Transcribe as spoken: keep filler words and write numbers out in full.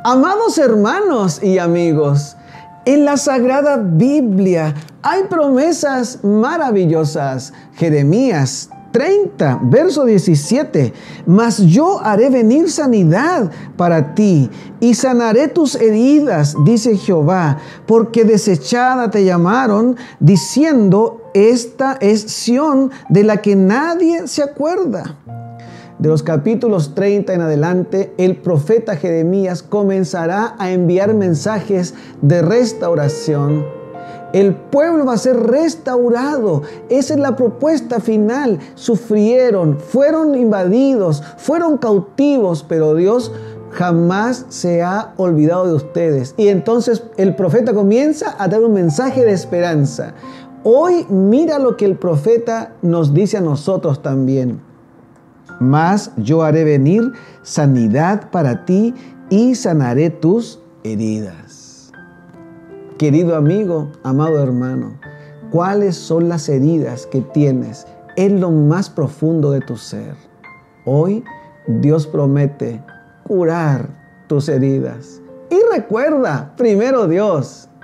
Amados hermanos y amigos, en la Sagrada Biblia hay promesas maravillosas. Jeremías treinta, verso diecisiete. Mas yo haré venir sanidad para ti y sanaré tus heridas, dice Jehová, porque desechada te llamaron, diciendo, esta es Sión de la que nadie se acuerda. De los capítulos treinta en adelante, el profeta Jeremías comenzará a enviar mensajes de restauración. El pueblo va a ser restaurado. Esa es la propuesta final. Sufrieron, fueron invadidos, fueron cautivos, pero Dios jamás se ha olvidado de ustedes. Y entonces el profeta comienza a dar un mensaje de esperanza. Hoy mira lo que el profeta nos dice a nosotros también. Mas yo haré venir sanidad para ti y sanaré tus heridas. Querido amigo, amado hermano, ¿cuáles son las heridas que tienes en lo más profundo de tu ser? Hoy Dios promete curar tus heridas. Y recuerda, primero Dios